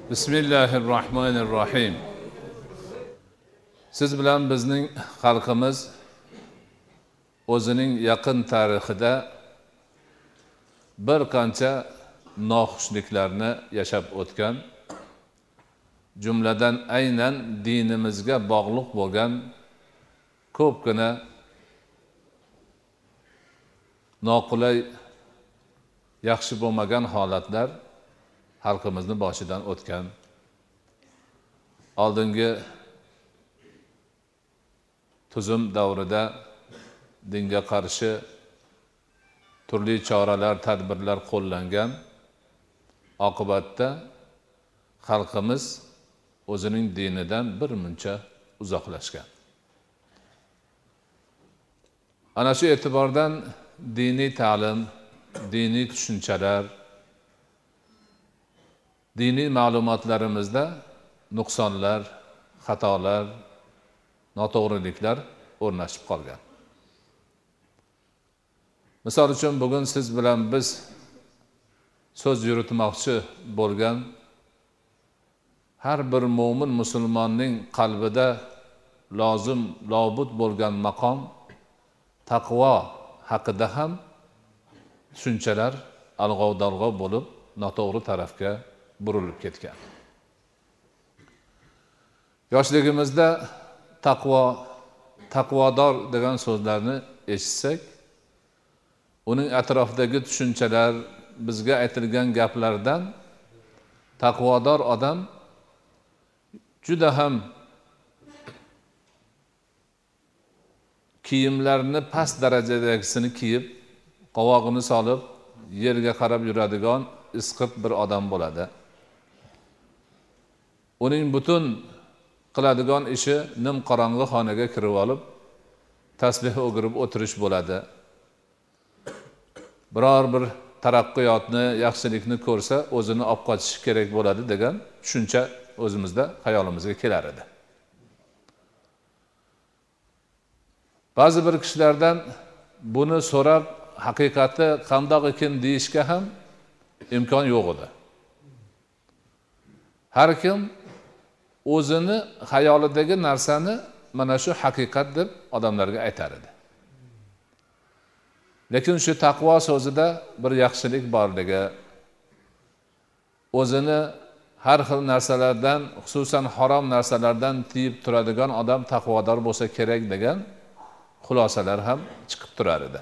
Bismillahirrahmanirrahim. Siz bilan bizning xalqimiz o'zining yaqin tarixida bir qancha noxushliklarni yashab o'tgan, jumladan aynan dinimizga bog'liq bo'lgan ko'pgina noqulay, yaxshi bo'lmagan holatlar xalqimizni boshidan o'tgan. Oldingi tuzum davrida dinga qarshi turli choralar, tadbirlar qo'llangan. Oqibatda xalqimiz o'zining dinidan bir muncha uzoqlashgan. Ana shu e'tibordan diniy ta'lim, diniy tushunchalar, diniy ma'lumotlarimizda nuqsonlar, xatolar, noto'g'riliklar o'rnashib qolgan. Misol uchun bugun siz bilan biz so'z yuritmoqchi bo'lgan har bir mo'min musulmonning qalbida lozim, lobud bo'lgan maqom taqvo haqida ham tushunchalar alg'ov-dalg'ov bo'lib, noto'g'ri tarafga burilib ketgan. Yoshligimizda taqvodor degan so'zlarni eshitsak, uning atrofidagi tushunchalar, bizga aytilgan gaplardan taqvodor odam juda ham kiyimlarni past darajadagisini kiyib, qovog'ini solib, yerga qarab yuradigan isqib bir odam bo'ladi. Uning butun qiladigan ishi nimqorong'i xonaga kirib olib, tasbih o'girib o'tirish bo'ladi. Biror bir taraqqiyotni, yaxshilikni ko'rsa, o'zini olib qochishi kerak bo'ladi degan tushuncha o'zimizda xayolimizga kelar edi. Ba'zi bir kishilardan buni so'rab, haqiqati qandoq ekan deyishga ham imkon yo'q edi. Har kim o'zini xayolidagi narsani mana shu haqiqat deb odamlarga aytar edi. Lekin shu taqvo so'zida bir yaxshilik borligi, o'zini har xil narsalardan, xususan harom narsalardan tiyib turadigan odam taqvodor bo'lsa kerak degan xulosalar ham chiqib turar edi.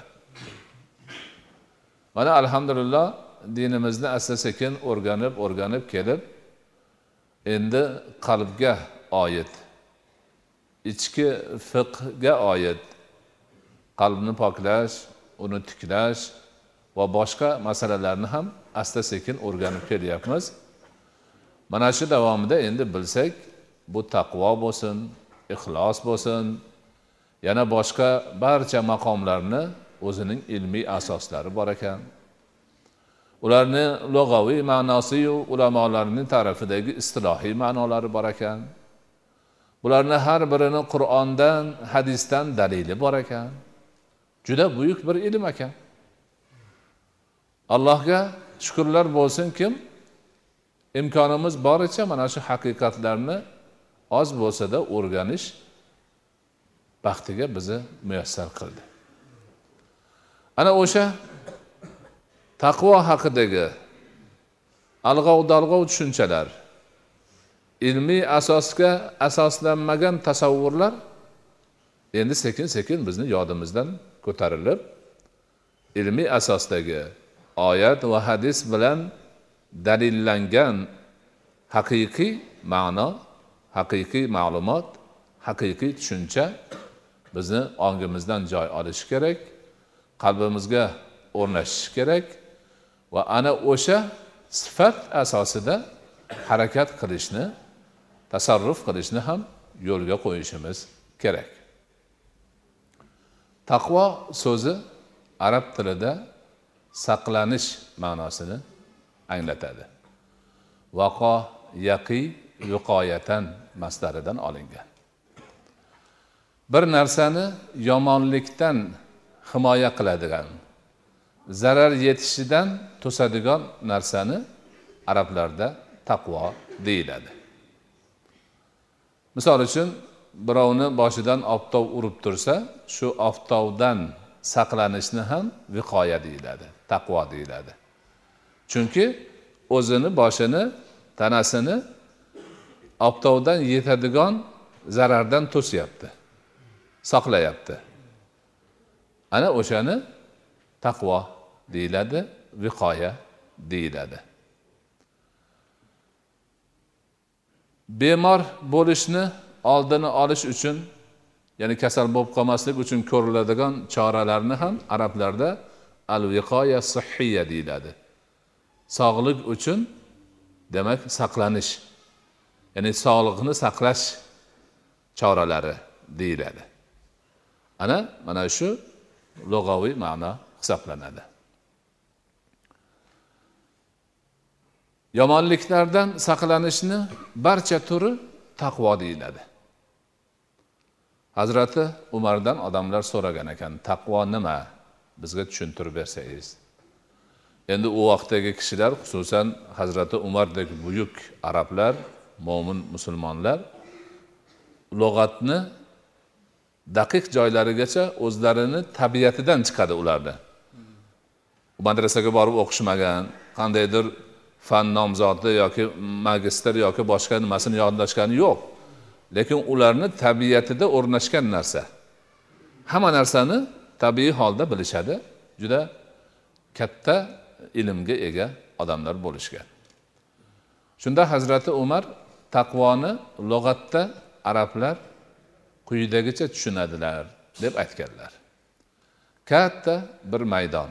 Mana alhamdulillah dinimizni asta-sekin o'rganib kelib, endi qalbga oid, ichki fiqhga oid, qalbni poklash, uni tiklash va boshqa masalalarni ham asta-sekin o'rganib kelyapmiz. Mana shu davomida endi bilsak, bu taqvo bo'lsin, ixlos bo'lsin, yana boshqa barcha maqomlarni o'zining ilmiy asoslari bor ekan. Ularni lug'aviy ma'nosi yu ulamolarning tarafidagi istilohiy ma'nolari bor ekan. Bularni har birini Qur'ondan, hadisdan dalili bor ekan. Juda buyuk bir ilm ekan. Allohga shukrlar bo'lsin kim imkonimiz boricha mana shu haqiqatlarni oz bo'lsa-da o'rganish baxtiga bizni muyassar qildi. Ana o'sha taqvo haqidagi alg'ov-dalg'ov tushunchalar, ilmiy asosga asoslanmagan tasavvurlar endi sekin-sekin bizni yodimizdan ko'tarilib, ilmiy asosdagi oyat va hadis bilan dalillangan haqiqiy ma'no, haqiqiy ma'lumot, haqiqiy tushuncha bizni ongimizdan joy olishi kerak, qalbimizga o'rnashishi kerak va ana o'sha sifat asosida harakat qilishni, tasarruf qilishni ham yo'lga qo'yishimiz kerak. Taqvo so'zi arab tilida saqlanish ma'nosini anglatadi. Vaqo, yaqi, viqoyatan masdaridan olingan. Bir narsani yomonlikdan himoya qiladigan, zarar yetishidan to'sadigan narsani arablarda taqvo deyiladi. Misol uchun birovni boshidan oftob urib tursa, shu oftobdan saqlanishni ham viqoya deyiladi, taqvo deyiladi. Chunki o'zini boshini, tanasini oftobdan yetadigan zarardan to'siyapti, saqlayapti. Ana o'shani taqvo deyiladi, viqoya deyiladi. Bemor bo'lishni oldini olish uchun, ya'ni kasal bo'lib qolmaslik uchun ko'riladigan choralarni ham arablarda al-viqoya sihhiyya deyiladi. Sog'lik uchun demak saqlanish, ya'ni sog'liqni saqlash choralari deyiladi. Mana shu lug'aviy ma'no hisoblanadi. Yomonliklardan saqlanishni barcha turi taqvo deyiladi. Hazrati Umardan odamlar so'ragan ekan, taqvo nima? Bizga tushuntirib bersangiz. Endi u vaqtdagi kishilar, xususan Hazrati Umardek buyuk arablar, mo'min musulmonlar lug'atni daqiq joylarigacha o'zlarini tabiatidan chiqadi ularda. Madrasaga borib o'qishmagan, qandaydir fan nomzodi yoki magistr yoki boshqa nimasini yodlashgani yo'q. Lekin ularni tabiatida o'rnashgan narsa. Hamma narsani tabiiy holda bilishadi. Juda katta ilmga ega odamlar bo'lishgan. Shunda Hazrati Umar taqvoni lug'atda arablar quyidagicha tushunadilar deb aytganlar. Katta bir maydon.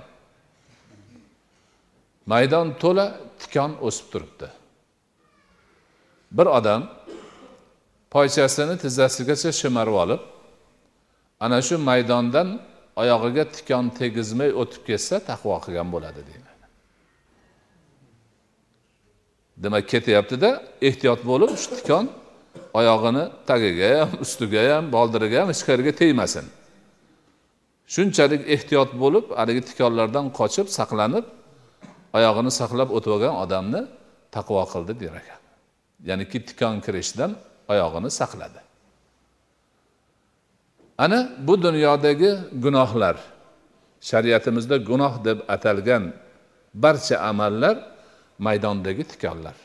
Maydon to'la tikon o'sib turibdi. Bir odam poychasini tizzasigacha shimarib olib, ana shu maydondan oyog'iga tikon tegizmay o'tib ketsa taqvo qilgan bo'ladi deyiladi. Demak, ketyapti-da, ehtiyot bo'lib shu tikon oyog'ini tagiga ham, ustiga ham, boldiriga ham hech qayerga tegmasin. Shunchalik ehtiyot bo'lib, haligi tikonlardan qochib, saqlanib, oyog'ini saqlab o'tgan odamni taqvo qildi der ekan. Ya'ni ki tikon kirishdan oyog'ini saqladi. Ana bu dunyodagi gunohlar, shariatimizda gunoh deb atalgan barcha amallar maydondagi tikonlar.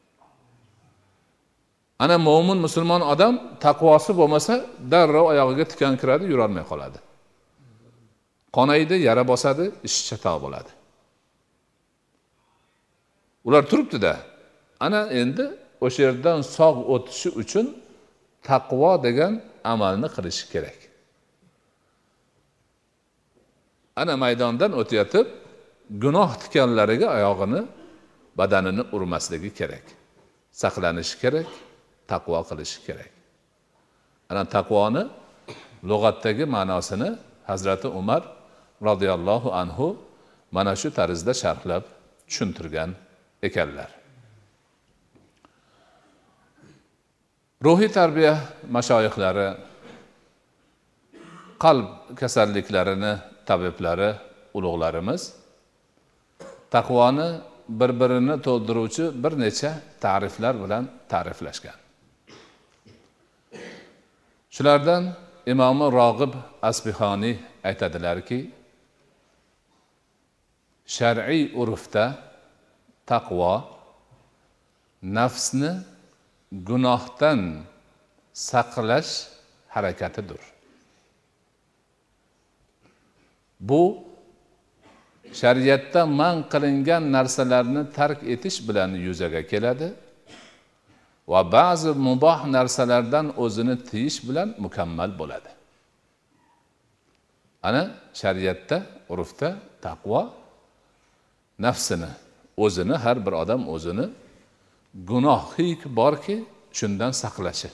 Ana mo'min musulmon odam taqvosi bo'lmasa, darrov oyog'iga tikon kiradi, yura olmay qoladi. Qonaydi, yara bosadi, ish chatoq bo'ladi. Ular turibdi-da. Ana endi o'sha yerdan sog' o'tishi uchun taqvo degan amalni qilishi kerak. Ana maydondan o'tayotib, gunoh tikanlariga oyog'ini, badanini urmasligi kerak. Saqlanishi kerak, taqvo qilishi kerak. Ana taqvoni lug'atdagi ma'nosini Hazrati Umar radhiyallohu anhu mana shu tarzda sharhlab tushuntirgan ekanlar. Ruhiy tarbiya mashoyihlari, qalb kasalliklarini tabiblari, ulug'larimiz taqvoni bir-birini to'ldiruvchi bir necha ta'riflar bilan ta'riflashgan. Shulardan Imom Rog'ib Asbihoniy aytadilarki, shar'iy urfda taqvo nafsni gunohdan saqlash harakatidir. Bu shariatda man qilingan narsalarni tark etish bilan yuzaga keladi va ba'zi muboh narsalardan o'zini tiyish bilan mukammal bo'ladi. Ana shariatda, urfda taqvo nafsini, o'zini, har bir odam o'zini gunohlik borki, shundan saqlashi.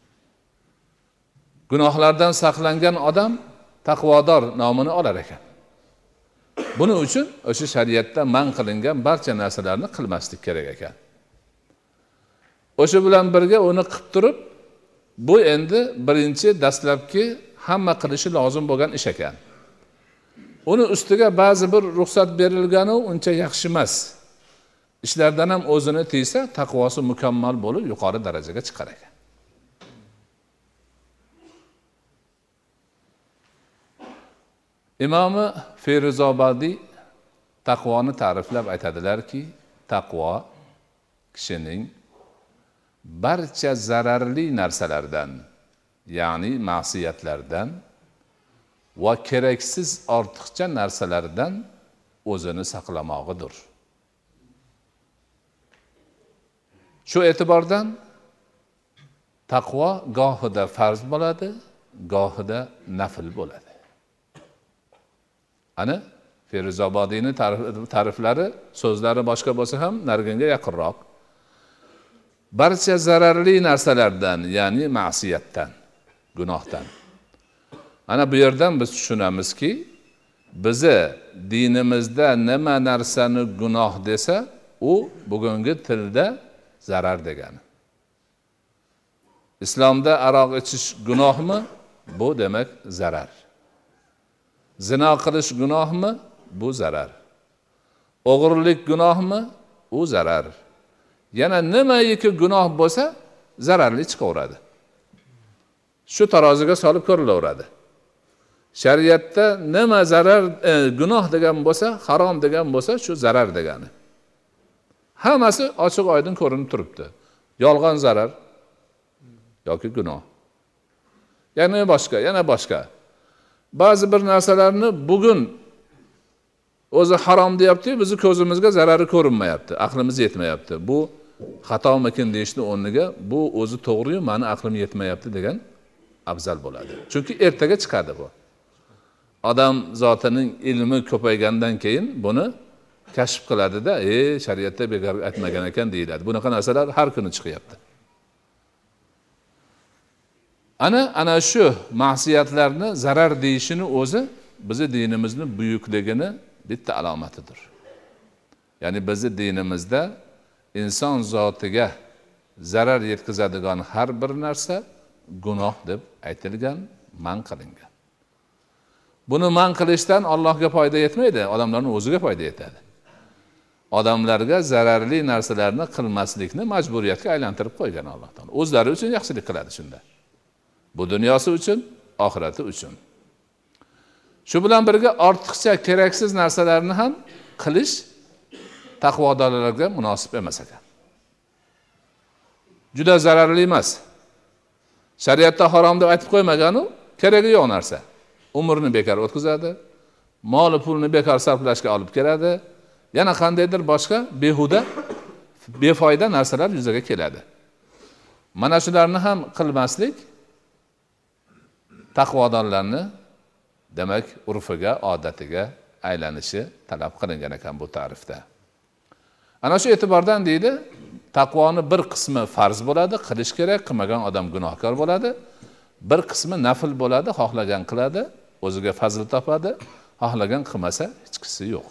Gunohlardan saqlangan odam taqvodor nomini olar ekan. Buning uchun o'sha shariatda man qilingan barcha narsalarni qilmaslik kerak ekan. O'sha bilan birga uni qilib turib, bu endi birinchi dastlabki hamma qilishi lozim bo'lgan ish ekan. Uni ustiga ba'zi bir ruxsat berilgani uncha yaxshi emas. ishlardan ham o'zini tiysa, taqvosi mukammal bo'lib, yuqori darajaga chiqar ekan. Imomi Feruzobadiy taqvoni ta'riflab aytadilarki, taqvo kishining barcha zararli narsalardan, ya'ni ma'siyatlardan va keraksiz ortiqcha narsalardan o'zini saqlamog'idir. Shu e'tibordan taqvo gohida farz bo'ladi, gohida nafl bo'ladi. Ana Feruzobodiyning ta'riflari, so'zlari boshqa bo'lsa ham narginga yaqinroq. Barcha zararli narsalardan, ya'ni ma'siyatdan, gunohdan. Ana bu yerdan biz tushunamizki, bizi dinimizda nima narsani gunoh desa, u bugungi tilda zarar degani. Islomda aroq ichish gunohmi? Bu demak zarar. Zino qilish gunohmi? Bu zarar. O'g'irlik gunohmi? U zarar. Yana nimaiki gunoh bo'lsa, zararli chiqaveradi. Shu taroziga solib ko'rilaveradi. Shariatda nima zarar, gunoh degan bo'lsa, harom degan bo'lsa, shu zarar degani. Hammasi ochiq oydin ko'rinib turibdi. Yolg'on zarar yoki gunoh. Yana boshqa. Ba'zi bir narsalarni bugun o'zi harom deyapti, bizni ko'zimizga zarari ko'rinmayapti, aqlimiz yetmayapti. Bu xatomikin deyishni o'rniga, bu o'zi to'g'ri-yu, meni aqlim yetmayapti degan afzal bo'ladi. Chunki ertaga chiqadi bu. Odam zotining ilmi ko'paygandan keyin buni kashf qiladi-da, shariatda bekor aytmagan ekan deyiladi. Bunaqa narsalar har kuni chiqyapti. Ana shu ma'siyatlarni zarar deyishini o'zi bizi dinimizning buyukligini bitta alomatidir. Ya'ni bizi dinimizda inson zotiga zarar yetkazadigan har bir narsa gunoh deb aytilgan, man qilingan. Buni man qilishdan Allohga foyda yetmaydi, odamlarning o'ziga foyda yetadi. Odamlarga zararli narsalarni qilmaslikni majburiyatga aylantirib qo'ygan Alloh taolo. O'zlari uchun yaxshilik qiladi shunda. Bu dunyosi uchun, oxirati uchun. Shu bilan birga ortiqcha keraksiz narsalarni ham qilish taqvodorlarga munosib emas ekan. Juda zararli emas. Shariatda harom deb aytib qo'ymagan-u, keragi yo'q narsa. Umrni bekor o'tkazadi, mol pulni bekor sarflashga olib keladi, yana qandaydir boshqa behuda, befoyda narsalar yuzaga keladi. Mana shularni ham qilmaslik taqvodorlarni demak urfiga, odatiga aylanishi talab qilingan ekan bu ta'rifda. Ana shu e'tibordan deydi, taqvoni bir qismi farz bo'ladi, qilish kerak, qilmagan odam gunohkor bo'ladi. Bir qismi nafl bo'ladi, xohlagan qiladi, o'ziga fazl topadi, xohlagan qilmasa hech qisi yo'q.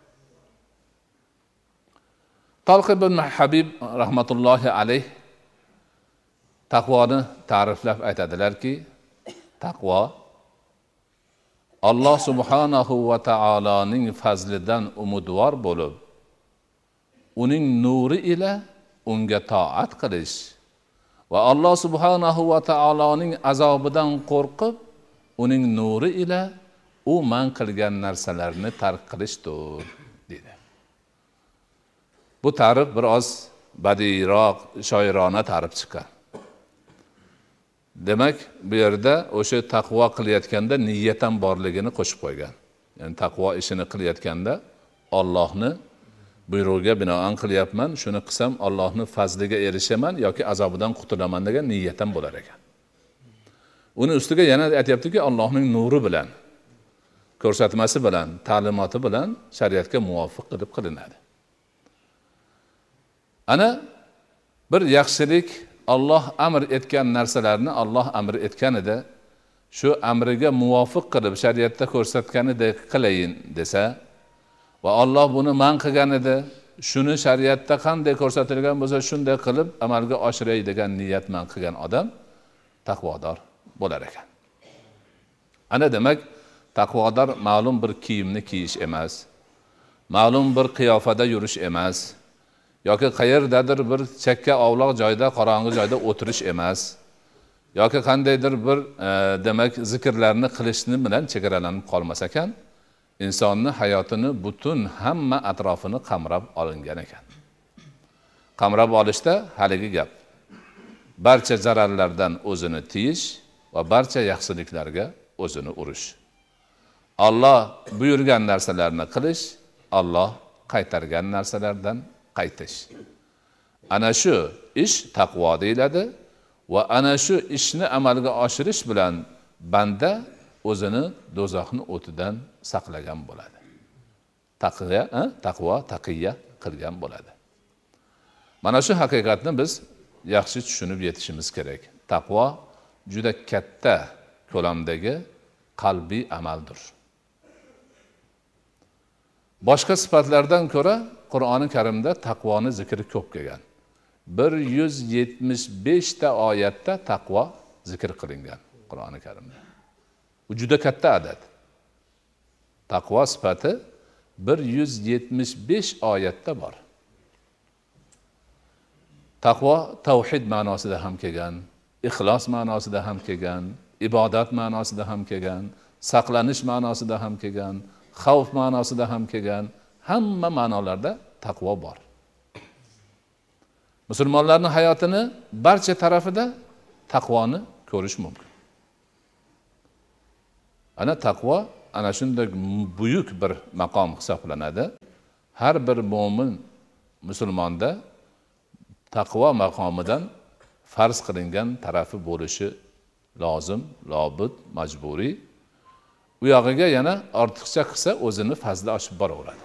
Talq ibn Habib rahmatullohi alayh taqvoni ta'riflab aytadilarki, taqvo Alloh subhanahu va taoloning fazlidan umidvor bo'lib, uning nuri ila unga toat qilish va Alloh subhanahu va taoloning azobidan qo'rqib, uning nuri ila u man qilgan narsalarni tark qilishdir dedi. Bu ta'rif biroz badiyroq, shoirona ta'rif chiqqan. Demak, bu yerda o'sha taqvo qilayotganda niyat ham borligini qo'shib qo'ygan. Ya'ni taqvo ishini qilayotganda Allohni buyrug'iga binoan qilyapman, shuni qilsam Allohning fazliga erishaman yoki azobidan qutulaman degan niyat ham bo'lar ekan. Uni ustiga yana aytayaptiki, Allohning nuri bilan, ko'rsatmasi bilan, ta'limoti bilan shariatga muvofiq qilib qilinadi. Ana bir yaxshilik Alloh amr etgan narsalarni Alloh amr etganida shu amriga muvofiq qilib shariatda ko'rsatganidek qilayin desa va Alloh buni man qilganida shuni shariatda qanday ko'rsatilgan bo'lsa shunday qilib amalga oshiray degan niyat bilan qilgan odam taqvodor bo'lar ekan. Ana demak, taqvodor ma'lum bir kiyimni kiyish emas, ma'lum bir qiyofada yurish emas, yoki qayerdadir bir chekka ovloq joyda, qorong'i joyda o'tirish emas, yoki qandaydir bir demak zikrlarni qilishni bilan chegaralanib qolmas ekan, insonning hayotini butun hamma atrofini qamrab olingan ekan. Qamrab olishda haligi gap barcha zararlardan o'zini tiyish va barcha yaxshiliklarga o'zini urish. Alloh buyurgan narsalarni qilish, Alloh qaytargan narsalardan qaytish. Ana shu ish taqvo deyiladi va ana shu ishni amalga oshirish bilan banda o'zini do'zaxning o'tidan saqlagan bo'ladi. Taqvo, taqiyya qilgan bo'ladi. Mana shu haqiqatni biz yaxshi tushunib yetishimiz kerak. Taqvo juda katta ko'lamdagi qalbiy amaldir. Boshqa sifatlardan ko'ra Qur'oni Karimda taqvoni zikri ko'p kelgan. 175 ta oyatda taqvo zikr qilingan Qur'oni Karimda. Bu juda katta adad. Taqvo sifati 175 oyatda bor. Taqvo tavhid ma'nosida ham kelgan, ixlos ma'nosida ham kelgan, ibodat ma'nosida ham kelgan, saqlanish ma'nosida ham kelgan, xavf ma'nosida ham kelgan, hamma ma'nolarda taqvo bor. Musulmonlarning hayotini barcha tarafida taqvoni ko'rish mumkin. Ana taqvo ana shunday buyuk bir maqom hisoblanadi. Har bir mo'min musulmonda taqvo maqomidan farz qilingan tarafi bo'lishi lozim, lobud, majburiy. U yog'iga yana ortiqcha qilsa o'zini fazli oshib boraveradi.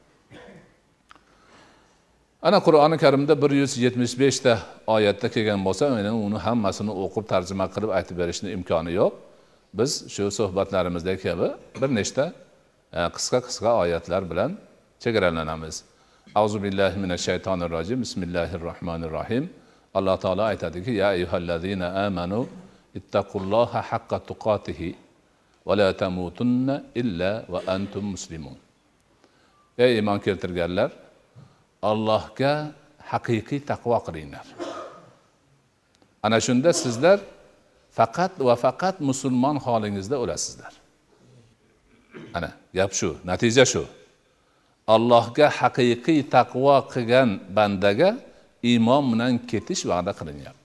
Ana Qur'oni Karimda 175 ta oyatda kelgan bo'lsa, uni hammasini o'qib tarjima qilib aytib berishning imkoni yo'q. Biz shu suhbatlarimizda kabi bir nechta qisqa oyatlar bilan chegaralanamiz. Auzu billahi minash shaytonir rojim. Bismillahirrohmanirrohim. Alloh taolo aytadiki: "Ya ayyuhallazina amanu ittaqulloha haqqa tuqatihi va la tamutunna illa va antum muslimun." Ey iymon keltirganlar, Allohga haqiqiy taqvo qilinglar. Ana shunda sizlar faqat va faqat musulmon holingizda o'lasizlar. Ana gap shu, natija shu. Allohga haqiqiy taqvo qilgan bandaga iymon bilan ketish va'da qilinyapti.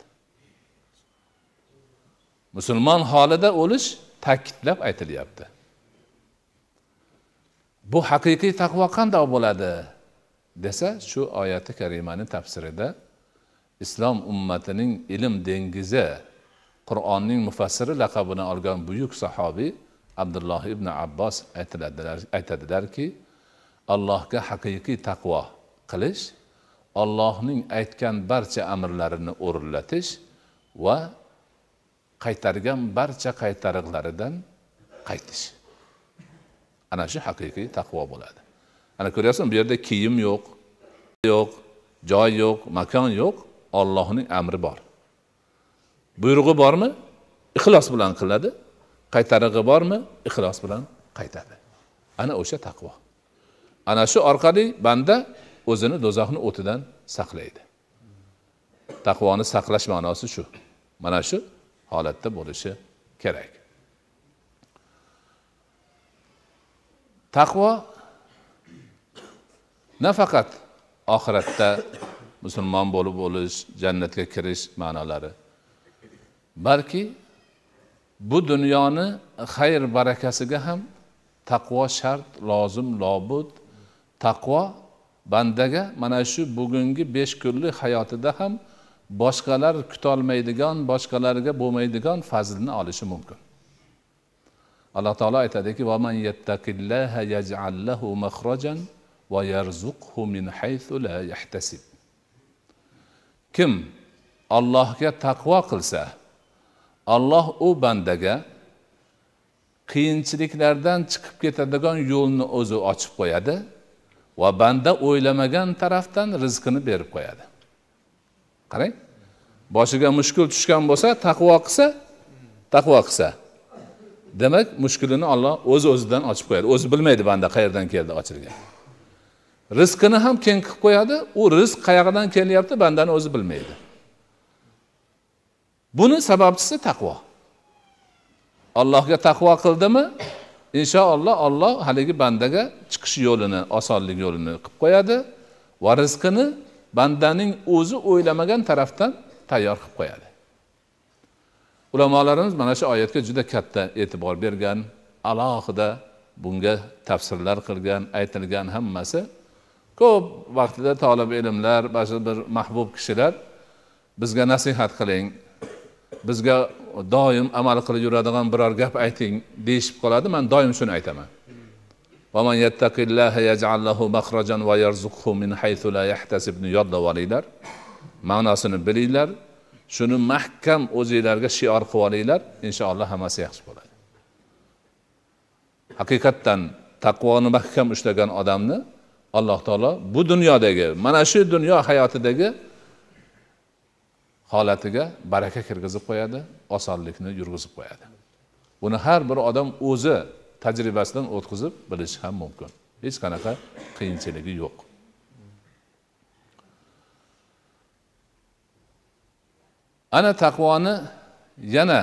Musulmon holida o'lish ta'kidlab aytilyapti. Bu haqiqiy taqvo qanday bo'ladi desa, shu oyati karimaning tafsirida islom ummatining ilm dengizi, Qur'onning mufassiri laqabini olgan buyuk sahobiy Abdulloh ibn Abbos aytadilarki, Allohga haqiqiy taqvo qilish, Allohning aytgan barcha amrlarini o'rinlatish va qaytargan barcha qaytariqlaridan qaytish. Ana shu haqiqiy taqvo bo'ladi. Ana ko'ryapsan, bu yerda kiyim yo'q, joy yo'q, makon yo'q, Allohning amri bor. Buyrug'i bormi? Ixlos bilan qiladi. Qaytarig'i bormi? Ixlos bilan qaytadi. Ana o'sha taqvo. Ana shu orqali banda o'zini do'zaxning o'tidan saqlaydi. Taqvoni saqlash ma'nosi shu. Mana shu holatda bo'lishi kerak. Taqvo nafaqat oxiratda musulmon bo'lib o'lish, jannatga kirish ma'nolari, balki bu dunyoni xayr barakasiga ham taqvo shart, lozim, lobud. Taqvo bandaga mana shu bugungi 5 kunlik hayotida ham boshqalar kutolmaydigan, boshqalarga bo'lmaydigan fazilni olishi mumkin. Alloh taolo aytadiki: "Va man yattaqillaha yaj'al lahu makhrajan va yarzuqhu min haythu la yahtasib." Kim Allohga taqvo qilsa, Alloh u bandaga qiyinchiliklardan chiqib ketadigan yo'lni o'zi ochib qo'yadi va banda o'ylamagan tarafdan rizqini berib qo'yadi. Qarang, boshiga mushkul tushgan bo'lsa, taqvo qilsa, demak mushkulini Alloh o'z-o'zidan ochib qo'yadi. O'zi bilmaydi banda qayerdan keldi ochilgan. rizqini ham keng qilib qo'yadi. U rizq qayerdan kelyapti, bandani o'zi bilmaydi. Buni sababchisi taqvo. Allohga taqvo qildimi, inshaalloh Alloh haligi bandaga chiqish yo'lini, osonlik yo'lini qilib qo'yadi va rizqini bandaning o'zi o'ylamagan tarafdan tayyor qilib qo'yadi. Ulamolarimiz mana shu oyatga juda katta e'tibor bergan, alohida bunga tafsirlar qilgan, aytilgan hammasi. Ko'p vaqtida talab ilmlar, ba'zi bir mahbub kishilar bizga nasihat qiling, bizga doim amal qilib yuradigan biror gap ayting deyishib qoladi. Men doim shuni aytaman. Va man yattaqillaha yaj'al lahu makhrajan va yarzuqhu min haythu la yahtasib. Yodda olinglar. Ma'nosini bilinglar. Shuni mahkam o'zingizlarga shior qilib olinglar, inshaalloh hammasi yaxshi bo'ladi. Haqiqatan taqvoni mahkam ushlagan odamni Alloh taolo bu dunyodagi, mana shu dunyo hayotidagi holatiga baraka kirgizib qo'yadi, osonlikni yurgizib qo'yadi. Buni har bir odam o'zi tajribasidan o'tkazib bilishi ham mumkin. Hech qanaqa qiyinchiligi yo'q. Ana taqvoni yana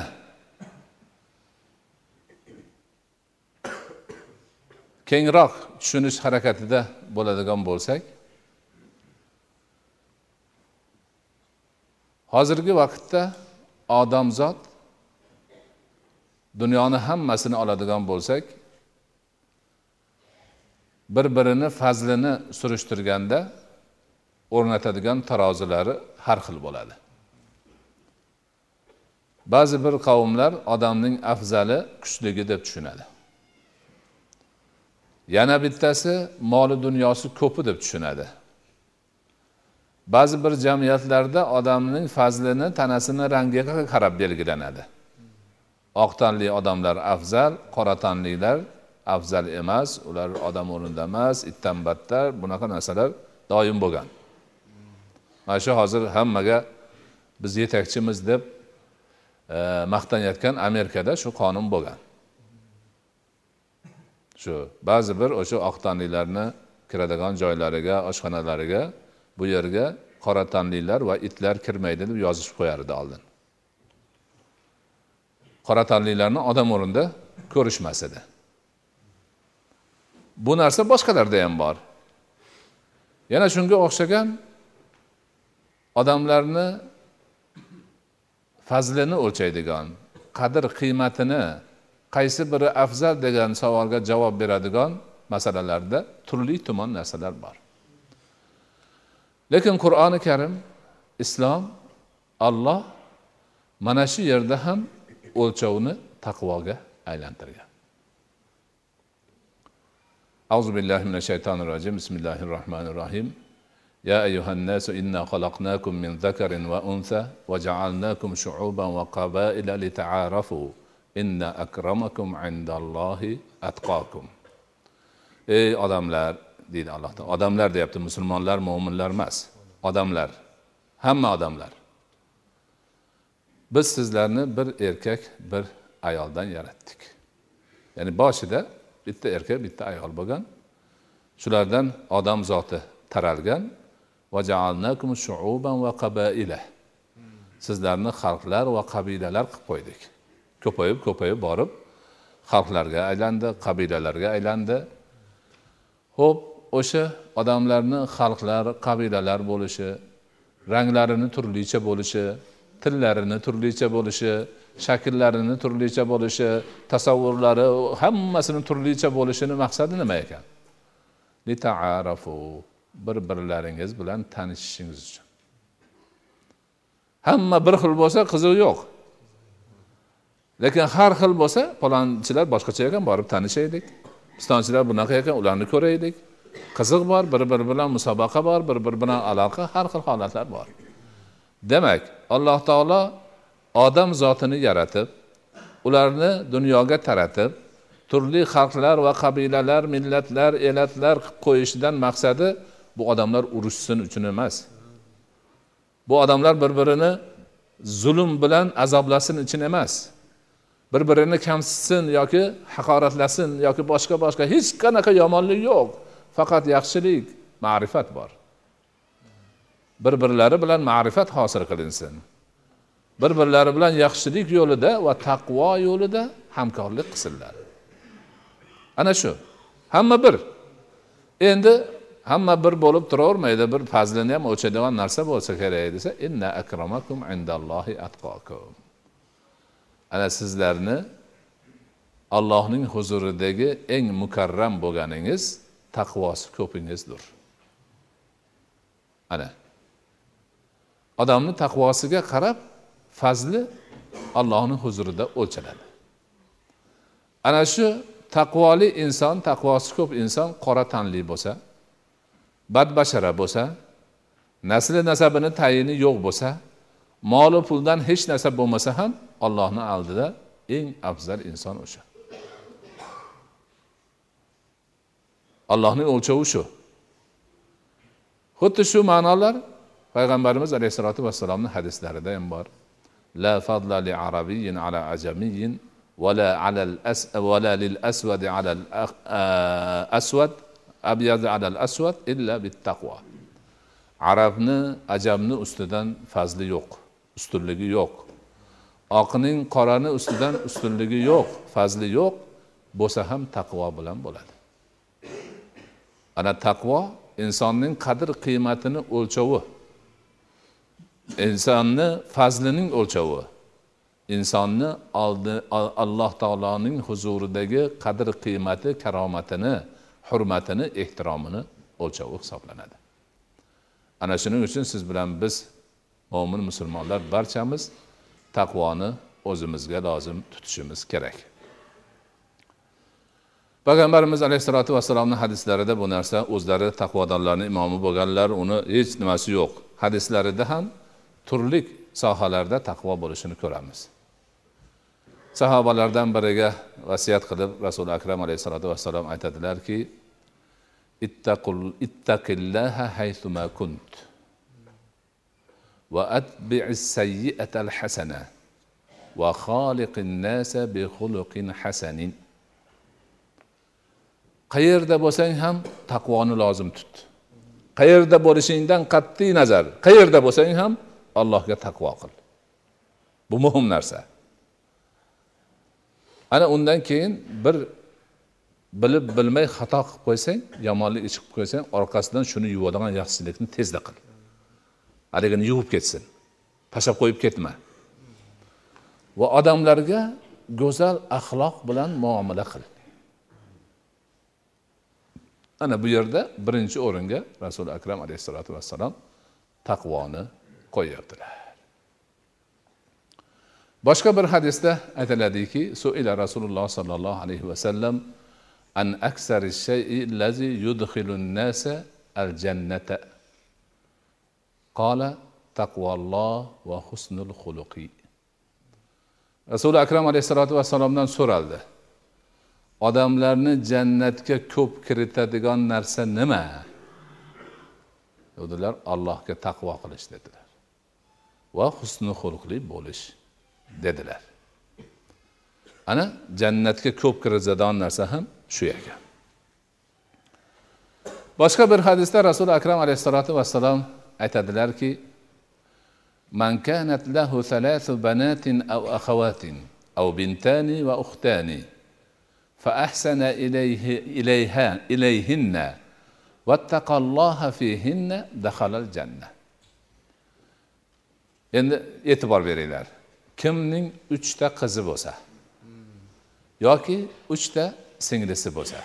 kengroq tushunish harakatida bo'ladigan bo'lsak, hozirgi vaqtda odamzod dunyoni hammasini oladigan bo'lsak, bir-birini fazlini surishtirganda o'rnatadigan tarozilari har xil bo'ladi. Ba'zi bir qavmlar odamning afzali kuchligi deb tushunadi. Yana bittasi moli dunyosi ko'pi deb tushunadi. Ba'zi bir jamiyatlarda odamning fazlini tanasini rangiga qarab belgilanadi. Oq tanli odamlar afzal, qora tanlilar afzal emas, ular odam o'rnida emas, itdan battar, bunaqa narsalar doim bo'lgan. Mana shu hozir hammaga biz yetakchimiz deb maqtanayotgan Amerikada shu qonun bo'lgan. Shu ba'zi bir o'sha oq tanlilarni kiradigan joylariga, oshxonalariga bu yerga qora tanlilar va itlar kirmaydi deb yozishib qo'yardi oldin. Qora tanlilarni odam o'rnida ko'rishmas edi. Bu narsa boshqalarda ham bor. Yana shunga o'xshagan odamlarni fazlini o'lchaydigan, qadr qiymatini qaysi biri afzal degan savolga javob beradigan masalalarda turli tuman narsalar bor. Lekin Qur'oni Karim, Islom, Alloh mana shu yerda ham o'lchovni taqvoga aylantirgan. Auzu billahi minash shaytonir rojim. Bismillahirrohmanirrohim. Ya ayyuhan nasu inna khalaqnakum min zakarin va unsa va ja'alnakum shu'uban va qabaila lita'arafu. Inna akramakum indallohi atqakum. Ey odamlar, deydi Alloh taolo. Odamlar deyapti, musulmonlar, mo'minlar emas. Odamlar, hamma odamlar. Biz sizlarni bir erkak, bir ayoldan yaratdik. Ya'ni boshida bitta erkak, bitta ayol bo'lgan. Shulardan odam zoti taralgan. Va ja'alnakum shu'uban va qabaila. Sizlarni xalqlar va qabilalar qilib qo'ydik. Ko'payib borib xalqlarga aylandi, qabilalarga aylandi. Xo'p, o'sha odamlarni xalqlar, qabilalar bo'lishi, ranglarini turlicha bo'lishi, tillarini turlicha bo'lishi, shakllarini turlicha bo'lishi, tasavvurlari hammasini turlicha bo'lishini maqsadi nima ekan? Li ta'arafu, bir-birlaringiz bilan tanishishingiz uchun. Hamma bir xil bo'lsa qiziq yo'q. Lekin har xil bo'lsa, falonchilar boshqacha ekan, borib tanishaylik. Pistonchilar bunaqa ekan, ularni ko'raylik. Qiziq bor, bir-biri bilan musobaqa bor, bir-biri bilan aloqa, har xil holatlar bor. Demak, Alloh taolo odam zotini yaratib, ularni dunyoga taratib, turli xalqlar va qabilalar, millatlar, elatlar qilib qo'yishidan maqsadi bu odamlar urushsin uchun emas. Bu odamlar bir-birini zulm bilan azoblasin uchun emas. Bir-birini kamsitsin yoki haqoratlasin yoki boshqa hech qanaqa yomonlik yo'q. Faqat yaxshilik, ma'rifat bor. Bir-birlari bilan ma'rifat hosil qilinsin. Bir-birlari bilan yaxshilik yo'lida va taqvo yo'lida hamkorlik qilsinlar. Ana shu. Hamma bir. Endi hamma bir bo'lib turavermaydi, bir fazlini ham o'lchaydigan narsa bo'lsa kerak desa, inna akramakum indallohi atqakum. Ana sizlarni Allohning huzuridagi eng mukarram bo'lganingiz taqvosi ko'pingizdir. Ana odamning taqvosiga qarab fazli Allohning huzurida o'lchanadi. Ana shu taqvoli inson, taqvosi ko'p inson qora tanli bo'lsa, badbashara bo'lsa, nasli nasabini tayini yo'q bo'lsa, mol va puldan hech narsa bo'lmasa ham Allohning oldida eng afzal inson o'sha. Allohning o'lchovi shu. Xuddi shu ma'nolar Payg'ambarimiz alayhisolatu vassalomning hadislarida ham bor. La fadla li arabiyyin ala ajamiyyin wala ala wala lil aswad ala al aswad abyad ala al aswad illa bit taqwa. Arabni ajamni ustidan fazli yo'q, ustunligi yo'q. Oqning qorani ustidan ustunligi yo'q, fazli yo'q, bo'lsa ham taqvo bilan bo'ladi. Ana taqvo insonning qadr qiymatini o'lchovi. Insonni fazlining o'lchovi. Insonni Alloh taoloning huzuridagi qadr qiymati, karomatini, hurmatini, ehtiromini o'lchovi hisoblanadi. Ana shuning uchun siz bilan biz mo'min musulmonlar barchamiz taqvoni o'zimizga lozim tutishimiz kerak. Payg'ambarimiz alayhisolatu vassalomning hadislarida bu narsa o'zlari taqvodorlarning imomi bo'lganlar, uni hech nimasi yo'q. Hadislarida ham turli sohalarda taqvo bo'lishini ko'ramiz. Sahobalardan biriga vasiyat qilib Rasul akram alayhisolatu vassalom aytadilarki, ittaqillaha haythuma kunt va atbi'is sayyi'atal hasana va xaliqin nasa bi xuluqin hasanin. Qayerda bo'lsang ham taqvoni lozim tut. Qayerda bo'lishingdan qat'iy nazar, qayerda bo'lsang ham Allohga taqvo qil. Bu muhim narsa. Ana undan keyin bir bilib bilmay xato qilib qo'ysang, yomonlik ish qilib qo'ysang, orqasidan shuni yuvadigan yaxshilikni tezda qil. Haligini yuvib ketsin. Tashab qo'yib ketma. Va odamlarga go'zal axloq bilan muomala qil. Ana bu yerda birinchi o'ringa Rasul akram alayhisolatu vassalom taqvoni qo'yibdilar. Boshqa bir hadisda aytiladiki, su'ila Rasululloh sallallohu alayhi vasallam an aksari shay'i allazi yudkhilun nasa al-jannata. Qala taqvalloh va husnul xuluqi. Rasul akram alayhisolatu vassalomdan so'raldi. Odamlarni jannatga ko'p kiritadigan narsa nima? Dedilar, Allohga taqvo qilish dedilar. Va husnul xuluqli bo'lish dedilar. Ana jannatga ko'p kiritadigan narsa ham shu ekan. Boshqa bir hadisda Rasul akram alayhisolatu vassalom aytadilarki, man kanat lahu thalathu banatin aw akhawatin aw bintani va ukhtani fa ahsana ilayhinna vattaqalloha fihinna dakhalal jannah. Endi e'tibor beringlar. Kimning 3 ta qizi bo'lsa yoki 3 ta singlisi bo'lsa,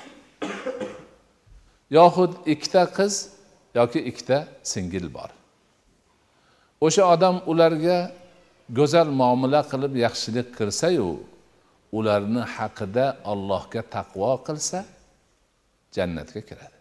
yoxud 2 ta qiz yoki 2 ta singil bor. O'sha odam ularga go'zal muomala qilib yaxshilik qilsa-yu, ularni haqida Allohga taqvo qilsa, jannatga kiradi.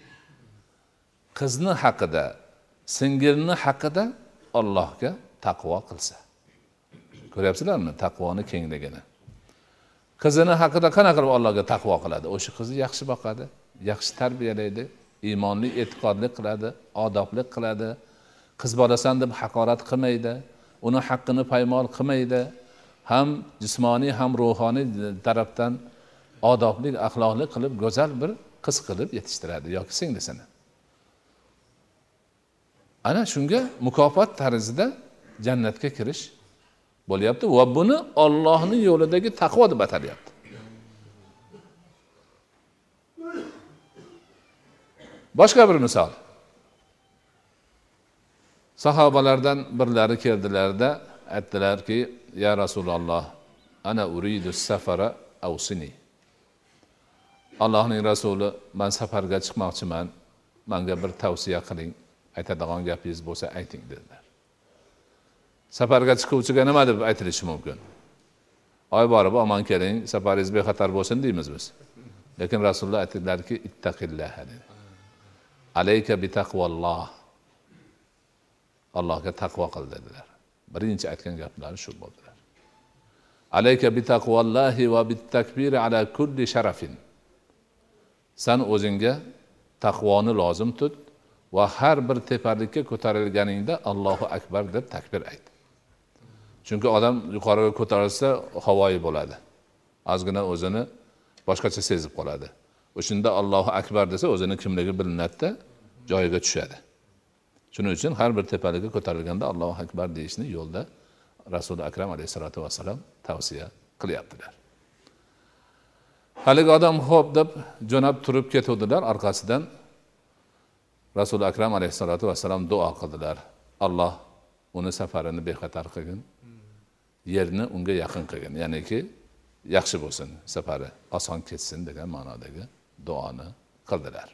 Qizni haqida, singilni haqida Allohga taqvo qilsa. Ko'ryapsizlarmi taqvoni kengligini? Qizini haqida qana qilib Allohga taqvo qiladi? O'sha qizni yaxshi boqadi, yaxshi tarbiyalaydi, iymonli, e'tiqodli qiladi, odobli qiladi. Qiz bolasan deb haqorat qilmaydi, uni haqqini paymol qilmaydi. Ham jismoniy, ham ruhoniy tarafdan odobli, axloqli qilib, go'zal bir qiz qilib yetishtiradi yoki singlisini. ana shunga mukofot tarzida jannatga kirish bo'lyapti va buni Allohning yo'lidagi taqvo deb atalyapti. Boshqa bir misol. Sahobalardan birlari keldilarda aytdilarki, ya Rasululloh, ana uridu safara awsini. Allohning rasuli, men safarga chiqmoqchiman, menga bir tavsiya qiling, aytadigan gapingiz bo'lsa ayting dedilar. Safarga chiquvchiga nima deb aytilishi mumkin? Oy borib omon keling, safaringiz bexatar bo'lsin deymiz biz. Lekin Rasululloh aytdilarki, ittaqillah dedi. Alayka bi taqvalloh. Allohga taqvo qil dedilar. Birinchi aytgan gaplari shu bo'ldilar. Alayka bi taqvallahi va bit takbir ala kulli sharafin. Sen o'zingga taqvoni lozim tut va har bir tepalikka ko'tarilganingda Allohu akbar deb takbir ayt. Chunki odam yuqoriga ko'tarilsa havoyi bo'ladi. Ozgina o'zini boshqacha sezib qoladi. O'shunda Allohu akbar desa o'zini kimligi bilinadi-da, joyiga tushadi. Shuning uchun har bir tepalikka ko'tarilganda Allohu akbar deyishni yo'lda Rasul akram alayhisolatu vassalam tavsiya qilyaptilar. Haligi odam xo'p deb jo'nab turib ketuvdilar, orqasidan Rasul akram alayhisolatu vassalam duo qildilar. Alloh uni safarini bexatar qilgin, yerni unga yaqin qilgin, ya'niki yaxshi bo'lsin, safari oson ketsin degan ma'nodagi duoni qildilar.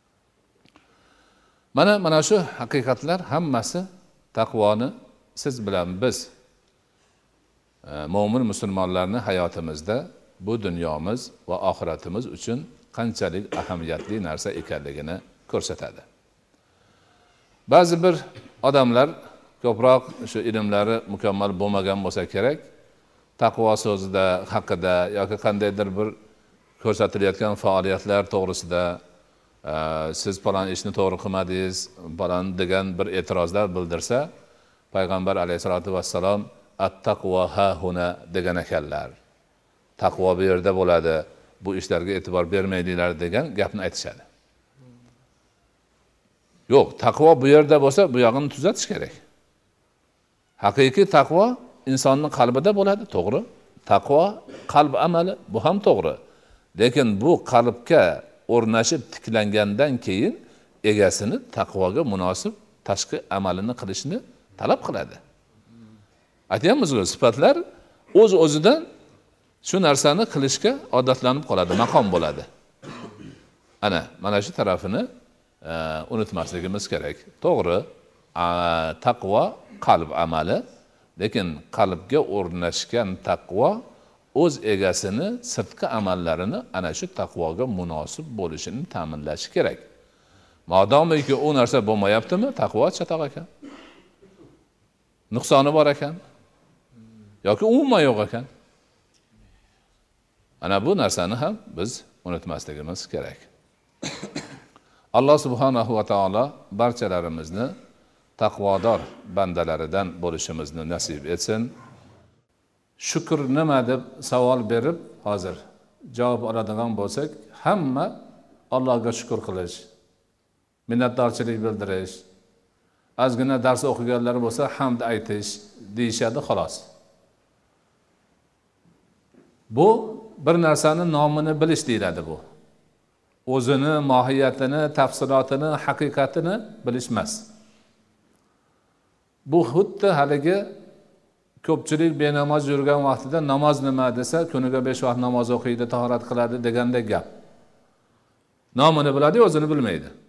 Mana shu haqiqatlar hammasi taqvoni siz bilan biz mo'min musulmonlarning hayotimizda bu dunyomiz va oxiratimiz uchun qanchalik ahamiyatli narsa ekanligini ko'rsatadi. Ba'zi bir odamlar ko'proq shu ilmlari mukammal bo'lmagan bo'lsa kerak, taqvo so'zida haqida yoki qandaydir bir ko'rsatilayotgan faoliyatlar to'g'risida siz falon ishni to'g'ri qilmadingiz, falon degan bir e'tirozlar bildirsa, payg'ambar alayhisolatu vassalom at-taqvo ha huna degan ekanlar. Taqvo bu yerda bo'ladi, bu ishlarga e'tibor bermaydinglar degan gapni aytishadi. Yo'q, taqvo bu yerda bo'lsa, bu yog'ini tuzatish kerak. Haqiqiy taqvo insonning qalbida bo'ladi, to'g'ri. Taqvo qalb amali, bu ham to'g'ri. Lekin bu qalbga o'rnashib tiklangandan keyin egasini taqvoga munosib tashqi amalini qilishni talab qiladi. Aytayapmiz-ku, sifatlar o'z-o'zidan shu narsani qilishga odatlanib qoladi, maqom bo'ladi. Mana shu tarafini unutmasligimiz kerak. To'g'ri, taqvo qalb amali, lekin qalbga o'rnashgan taqvo o'z egasini sirtqi amallarini ana shu taqvoga munosib bo'lishini ta'minlashi kerak. Modomiki u narsa bo'lmayaptimi, taqvo chatoq ekan. Nuqsoni bor ekan. Yoki umuman yo'q ekan. Ana bu narsani ham biz unutmasligimiz kerak. Alloh subhanahu va taolo barchalarimizni taqvodor bandalaridan bo'lishimizni nasib etsin. Shukr nima deb savol berib, hozir javob oladigan bo'lsak, hamma Allohga shukr qilish, minnatdorchilik bildirish, ozgina dars o'qiganlar bo'lsa hamd aytish deyishadi xolos. Bu bir narsani nomini bilish deyiladi bu. O'zini, mohiyatini, tafsilotini, haqiqatini bilish emas. Bu xuddi haligi ko'pchilik benamoz yurgan vaqtida namoz nima desa, kuniga 5 vaqt namoz o'qiydi, tahorat qiladi degandek gap. Nomini biladi, o'zini bilmaydi.